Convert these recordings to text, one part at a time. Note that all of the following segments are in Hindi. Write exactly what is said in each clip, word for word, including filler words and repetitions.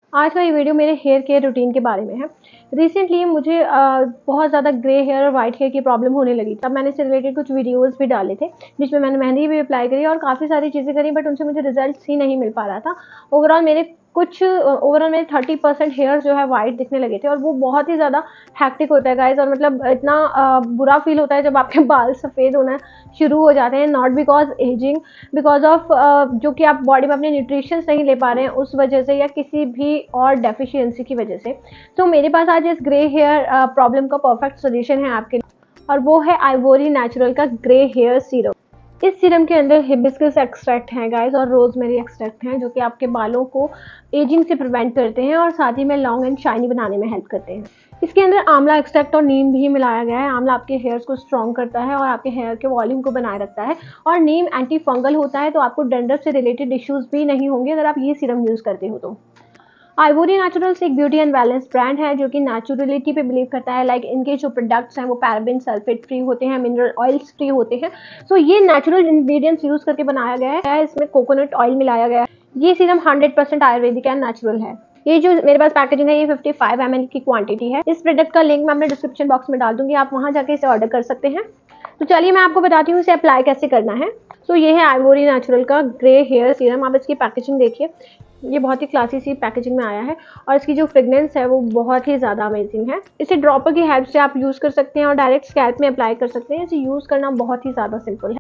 आज का ये वीडियो मेरे हेयर केयर रूटीन के बारे में है। रिसेंटली मुझे अ, बहुत ज़्यादा ग्रे हेयर और वाइट हेयर की प्रॉब्लम होने लगी। तब मैंने इससे रिलेटेड कुछ वीडियोस भी डाले थे, जिसमें मैंने मेहंदी भी अप्लाई करी और काफ़ी सारी चीज़ें करी, बट उनसे मुझे रिजल्ट्स ही नहीं मिल पा रहा था। ओवरऑल मेरे कुछ ओवरऑल मेरे थर्टी परसेंट हेयर जो है वाइट दिखने लगे थे और वो बहुत ही ज़्यादा हैक्टिक होता है गाइज़। और मतलब इतना अ, बुरा फील होता है जब आपके बाल सफ़ेद होना शुरू हो जाते हैं, not because ageing, because of जो कि आप बॉडी में अपने न्यूट्रिशंस नहीं ले पा रहे हैं उस वजह से, या किसी भी और डेफिशिएंसी की वजह से। तो मेरे पास आज इस ग्रे हेयर प्रॉब्लम का परफेक्ट सोल्यूशन है आपके लिए, और वो है आइवोरी नेचुरल का ग्रे हेयर सीरम। इस सीरम के अंदर हिबिस्कस एक्सट्रैक्ट हैं गाइस और रोजमेरी एक्सट्रैक्ट हैं, जो कि आपके बालों को एजिंग से प्रिवेंट करते हैं और साथ ही में लॉन्ग एंड शाइनी बनाने में हेल्प करते हैं। इसके अंदर आंवला एक्सट्रैक्ट और नीम भी मिलाया गया है। आंवला आपके हेयर्स को स्ट्रॉन्ग करता है और आपके हेयर के वॉल्यूम को बनाए रखता है, और नीम एंटी फंगल होता है, तो आपको डैंड्रफ से रिलेटेड इश्यूज भी नहीं होंगे अगर आप ये सीरम यूज़ करते हो तो। आइवोरी नेचुरल्स एक ब्यूटी एंड वेलनेस ब्रांड है जो कि नेचुरलिटी पे बिलीव करता है। लाइक इनके जो प्रोडक्ट्स हैं वो पैराबेन सल्फेट फ्री होते हैं, मिनरल ऑयल्स फ्री होते हैं। सो so, ये नेचुरल इंग्रेडिएंट्स यूज करके बनाया गया है। इसमें कोकोनट ऑयल मिलाया गया है। ये serum hundred percent ayurvedic and natural है। ये जो मेरे पास पैकेजिंग है ये फिफ्टी फाइव एम एल की क्वांटिटी है। इस प्रोडक्ट का लिंक मैं अपने डिस्क्रिप्शन बॉक्स में डाल दूंगी, आप वहां जाके इसे ऑर्डर कर सकते हैं। तो चलिए मैं आपको बताती हूँ इसे अप्लाई कैसे करना है। तो ये है आइवोरी नेचुरल का ग्रे हेयर सीरम। आप इसकी पैकेजिंग देखिए, ये बहुत ही क्लासी सी पैकेजिंग में आया है और इसकी जो फ्रेग्रेंस है वो बहुत ही ज़्यादा अमेजिंग है। इसे ड्रॉपर की हेल्प से आप यूज़ कर सकते हैं और डायरेक्ट स्कैल्प में अप्लाई कर सकते हैं। इसे यूज़ करना बहुत ही ज़्यादा सिंपल है।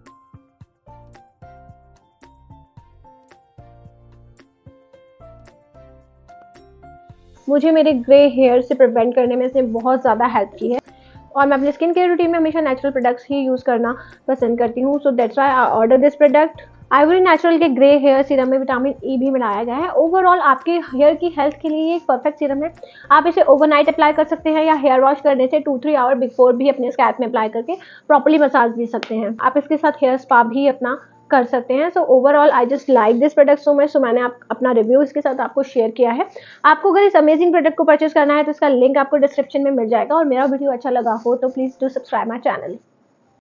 मुझे मेरे ग्रे हेयर से प्रिवेंट करने में इसने बहुत ज़्यादा हेल्प की है, और मैं अपने स्किन केयर रूटीन में हमेशा नेचुरल प्रोडक्ट्स ही यूज़ करना पसंद करती हूँ। So that's why I order this product. Ivory natural के ग्रे हेयर सीरम में विटामिन ई भी मिलाया गया है। ओवरऑल आपके हेयर की हेल्थ के लिए ये एक परफेक्ट सीरम है। आप इसे ओवरनाइट अप्लाई कर सकते हैं या हेयर वॉश करने से टू थ्री आवर बिफोर भी अपने स्कैल्प में अप्लाई करके प्रॉपर्ली मसाज दे सकते हैं। आप इसके साथ हेयर स्पा भी अपना कर सकते हैं। So overall I just like this product so much, so मैंने आप अपना रिव्यू इसके साथ आपको शेयर किया है। आपको अगर इस अमेजिंग प्रोडक्ट को परचेज करना है तो इसका लिंक आपको डिस्क्रिप्शन में मिल जाएगा, और मेरा वीडियो अच्छा लगा हो तो please do subscribe my channel.